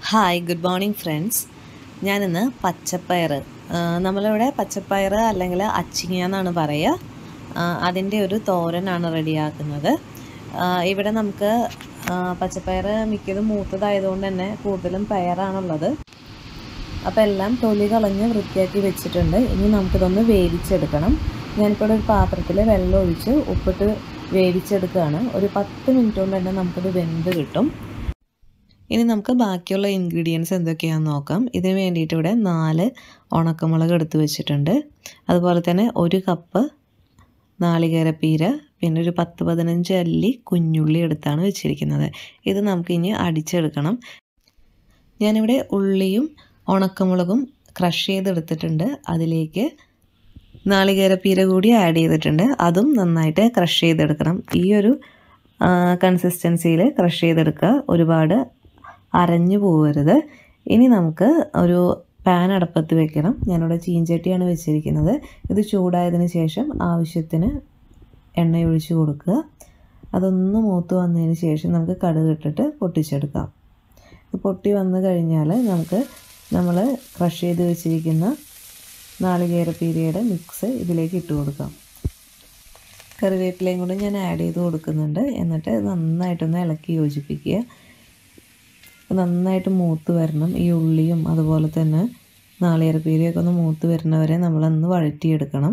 Hi good morning friends. ഞാനിന്ന് പച്ചപ്പയർ, നമ്മളിവിടെ പച്ചപ്പയർ അല്ലെങ്കിൽ അച്ചിങ്ങ എന്നാണ് പറയുക, അതിൻ്റെ ഒരു തോരനാണ് റെഡിയാക്കുന്നത്. ഇവിടെ നമുക്ക് പച്ചപ്പയർ മിക്കതും മൂത്തതായതുകൊണ്ട് തന്നെ കൂടുതലും പയറാണുള്ളത്. അപ്പോൾ എല്ലാം തൊലി കളഞ്ഞ് വൃത്തിയാക്കി വെച്ചിട്ടുണ്ട്. ഇനി നമുക്കിതൊന്ന് വേവിച്ചെടുക്കണം. ഞാനിപ്പോൾ ഒരു പാത്രത്തിൽ വെള്ളം ഒഴിച്ച് ഉപ്പിട്ട് വേവിച്ചെടുക്കുകയാണ്. ഒരു 10 മിനിറ്റ് കൊണ്ട് തന്നെ നമുക്കിത് വെന്ത് കിട്ടും. ഇനി നമുക്ക് ബാക്കിയുള്ള ഇൻഗ്രീഡിയൻസ് എന്തൊക്കെയാണെന്ന് നോക്കാം. ഇതിന് വേണ്ടിയിട്ട് ഇവിടെ 4 ഉണക്കമുളക് എടുത്ത് വെച്ചിട്ടുണ്ട്. അതുപോലെ തന്നെ 1 കപ്പ് നാളികേരപ്പീര, പിന്നെ ഒരു 10-15 അല്ലി കുഞ്ഞുള്ളി എടുത്താണ് വെച്ചിരിക്കുന്നത്. ഇത് നമുക്കിനി അടിച്ചെടുക്കണം. ഞാനിവിടെ ഉള്ളിയും ഉണക്കമുളകും ക്രഷ് ചെയ്തെടുത്തിട്ടുണ്ട്. അതിലേക്ക് നാളികേരപ്പീര കൂടി ആഡ് ചെയ്തിട്ടുണ്ട്. അതും നന്നായിട്ട് ക്രഷ് ചെയ്തെടുക്കണം. ഈ ഒരു കൺസിസ്റ്റൻസിയിൽ ക്രഷ് ചെയ്തെടുക്കുക, ഒരുപാട് അരഞ്ഞു പോകരുത്. ഇനി നമുക്ക് ഒരു പാൻ അടുപ്പത്ത് വെക്കണം. ഞാനിവിടെ ചീഞ്ചട്ടിയാണ് വെച്ചിരിക്കുന്നത്. ഇത് ചൂടായതിന് ശേഷം ആവശ്യത്തിന് എണ്ണ ഒഴിച്ച് കൊടുക്കുക. അതൊന്ന് മൂത്ത് വന്നതിന് ശേഷം നമുക്ക് കടുക് ഇട്ടിട്ട് പൊട്ടിച്ചെടുക്കാം. പൊട്ടി വന്നു കഴിഞ്ഞാൽ നമ്മൾ ക്രഷ് ചെയ്ത് വെച്ചിരിക്കുന്ന നാളികേരപ്പീരയുടെ മിക്സ് ഇതിലേക്ക് ഇട്ട് കൊടുക്കാം. കറിവേപ്പിലയും കൂടി ഞാൻ ആഡ് ചെയ്ത് കൊടുക്കുന്നുണ്ട്. എന്നിട്ട് നന്നായിട്ടൊന്ന് ഇളക്കി യോജിപ്പിക്കുക. നന്നായിട്ട് മൂത്ത് വരണം. ഈ ഉള്ളിയും അതുപോലെ തന്നെ നാളികേരപ്പീരയൊക്കെ ഒന്ന് മൂത്ത് വരുന്നവരെ നമ്മളൊന്ന് വഴറ്റിയെടുക്കണം.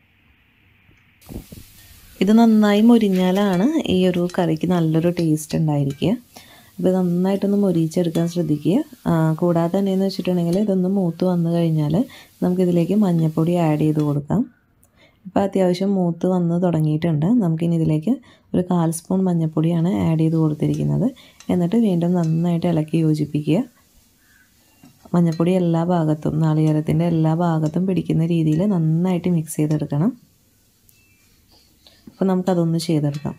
ഇത് നന്നായി മൊരിഞ്ഞാലാണ് ഈ ഒരു കറിക്ക് നല്ലൊരു ടേസ്റ്റ് ഉണ്ടായിരിക്കുക. അപ്പോൾ നന്നായിട്ടൊന്ന് മൊരിച്ചെടുക്കാൻ ശ്രദ്ധിക്കുക. കൂടാതെ തന്നെയെന്ന് വെച്ചിട്ടുണ്ടെങ്കിൽ ഇതൊന്ന് മൂത്ത് വന്നു കഴിഞ്ഞാൽ നമുക്കിതിലേക്ക് മഞ്ഞൾപ്പൊടി ആഡ് ചെയ്ത് കൊടുക്കാം. ഇപ്പോൾ അത്യാവശ്യം മൂത്ത് വന്ന് തുടങ്ങിയിട്ടുണ്ട്. നമുക്കിനി ഇതിലേക്ക് ഒരു 1/4 സ്പൂൺ മഞ്ഞൾപ്പൊടിയാണ് ആഡ് ചെയ്ത് കൊടുത്തിരിക്കുന്നത്. എന്നിട്ട് വീണ്ടും നന്നായിട്ട് ഇളക്കി യോജിപ്പിക്കുക. മഞ്ഞൾപ്പൊടി എല്ലാ ഭാഗത്തും, നാളികേരത്തിൻ്റെ എല്ലാ ഭാഗത്തും പിടിക്കുന്ന രീതിയിൽ നന്നായിട്ട് മിക്സ് ചെയ്തെടുക്കണം. അപ്പോൾ നമുക്കതൊന്ന് ചെയ്തെടുക്കാം.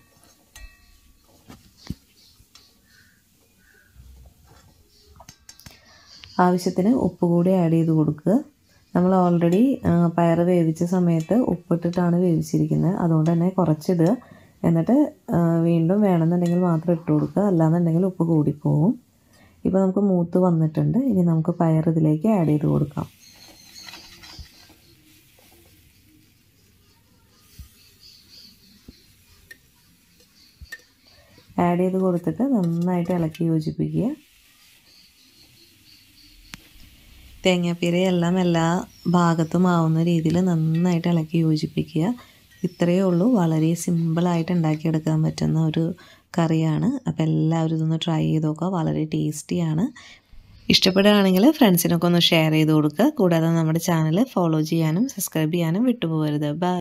ആവശ്യത്തിന് ഉപ്പ് കൂടി ആഡ് ചെയ്ത് കൊടുക്കുക. നമ്മൾ ഓൾറെഡി പയർ വേവിച്ച സമയത്ത് ഉപ്പിട്ടിട്ടാണ് വേവിച്ചിരിക്കുന്നത്. അതുകൊണ്ട് തന്നെ കുറച്ചിടുക. എന്നിട്ട് വീണ്ടും വേണമെന്നുണ്ടെങ്കിൽ മാത്രം ഇട്ട് കൊടുക്കുക, അല്ലാന്നുണ്ടെങ്കിൽ ഉപ്പ് കൂടിപ്പോവും. ഇപ്പോൾ നമുക്ക് മൂത്ത് വന്നിട്ടുണ്ട്. ഇനി നമുക്ക് പയർ ഇതിലേക്ക് ആഡ് ചെയ്ത് കൊടുക്കാം. ആഡ് ചെയ്ത് കൊടുത്തിട്ട് നന്നായിട്ട് ഇളക്കി യോജിപ്പിക്കുക. തേങ്ങാപ്പീരയെല്ലാം എല്ലാ ഭാഗത്തും ആവുന്ന രീതിയിൽ നന്നായിട്ട് ഇളക്കി യോജിപ്പിക്കുക. ഇത്രയേ ഉള്ളൂ. വളരെ സിമ്പിളായിട്ട് ഉണ്ടാക്കിയെടുക്കാൻ പറ്റുന്ന ഒരു കറിയാണ്. അപ്പോൾ എല്ലാവരും ഇതൊന്ന് ട്രൈ ചെയ്ത് നോക്കുക. വളരെ ടേസ്റ്റിയാണ്. ഇഷ്ടപ്പെടുകയാണെങ്കിൽ ഫ്രണ്ട്സിനൊക്കെ ഒന്ന് ഷെയർ ചെയ്ത് കൊടുക്കുക. കൂടാതെ നമ്മുടെ ചാനൽ ഫോളോ ചെയ്യാനും സബ്സ്ക്രൈബ് ചെയ്യാനും വിട്ടുപോകരുത്. ബൈ.